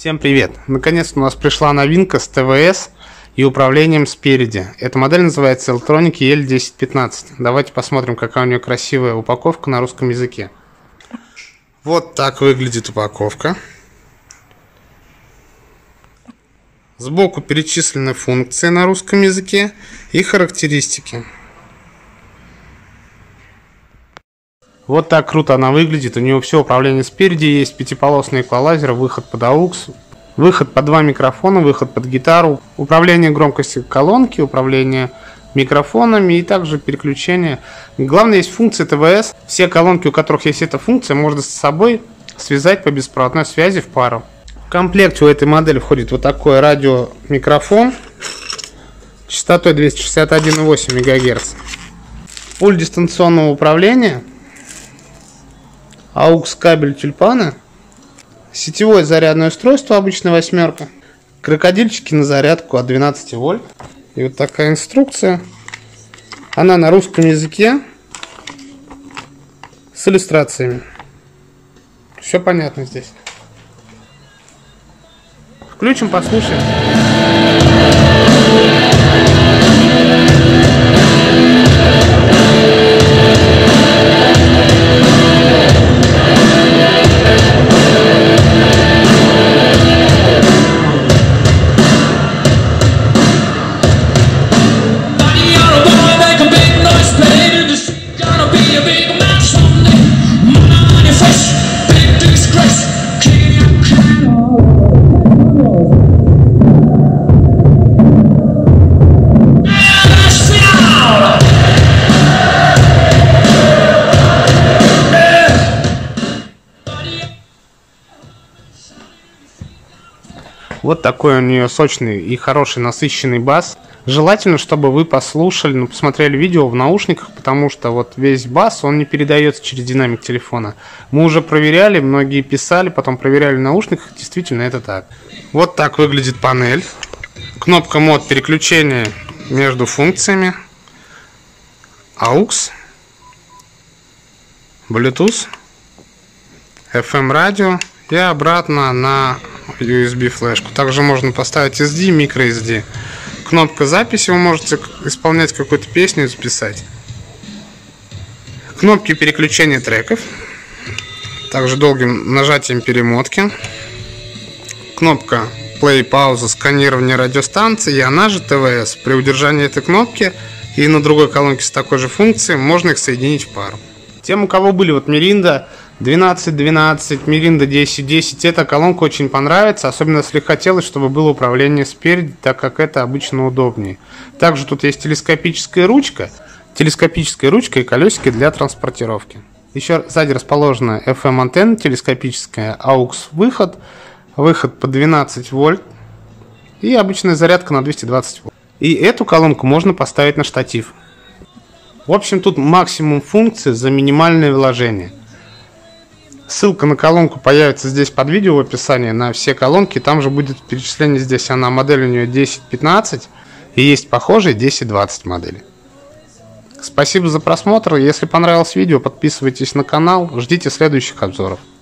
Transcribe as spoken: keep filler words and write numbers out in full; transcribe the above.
Всем привет! Наконец-то у нас пришла новинка с тэ вэ эс и управлением спереди. Эта модель называется Электроники и эль десять пятнадцать. Давайте посмотрим, какая у нее красивая упаковка на русском языке. Вот так выглядит упаковка. Сбоку перечислены функции на русском языке и характеристики. Вот так круто она выглядит. У нее все управление спереди есть, пятиполосный эквалайзер, выход под аукс, выход под два микрофона, выход под гитару, управление громкостью колонки, управление микрофонами и также переключение. Главное, есть функция тэ вэ эс. Все колонки, у которых есть эта функция, можно с собой связать по беспроводной связи в пару. В комплекте у этой модели входит вот такой радиомикрофон частотой двести шестьдесят один и восемь мегагерц, пульт дистанционного управления, аукс кабель тюльпана, сетевое зарядное устройство, обычная восьмерка, крокодильчики на зарядку от двенадцати вольт. И вот такая инструкция. Она на русском языке с иллюстрациями. Все понятно здесь. Включим, послушаем. Вот такой у нее сочный и хороший насыщенный бас. Желательно, чтобы вы послушали, ну, посмотрели видео в наушниках, потому что вот весь бас, он не передается через динамик телефона. Мы уже проверяли, многие писали, потом проверяли в наушниках, действительно это так. Вот так выглядит панель. Кнопка мод переключения между функциями. аукс, Bluetooth, эф эм радио и обратно на ю эс би флешку. Также можно поставить эс ди, микро эс ди. Кнопка записи, вы можете исполнять какую-то песню и записать. Кнопки переключения треков. Также долгим нажатием перемотки. Кнопка play, пауза, сканирование радиостанции, и она же тэ вэ эс. При удержании этой кнопки и на другой колонке с такой же функцией можно их соединить в пару. Тем, у кого были вот Mirinda двенадцать двенадцать, Mirinda десять десять, эта колонка очень понравится, особенно если хотелось, чтобы было управление спереди, так как это обычно удобнее. Также тут есть телескопическая ручка, телескопическая ручка и колесики для транспортировки. Еще сзади расположена эф эм антенна телескопическая, аукс выход, выход по двенадцать вольт и обычная зарядка на двести двадцать вольт. И эту колонку можно поставить на штатив. В общем, тут максимум функций за минимальное вложение. Ссылка на колонку появится здесь под видео в описании на все колонки. Там же будет перечисление здесь. Она модель у нее десять пятнадцать. И есть похожие десять двадцать модели. Спасибо за просмотр. Если понравилось видео, подписывайтесь на канал. Ждите следующих обзоров.